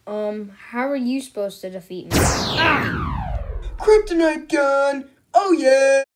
How are you supposed to defeat me? Ah! Kryptonite gun! Oh yeah!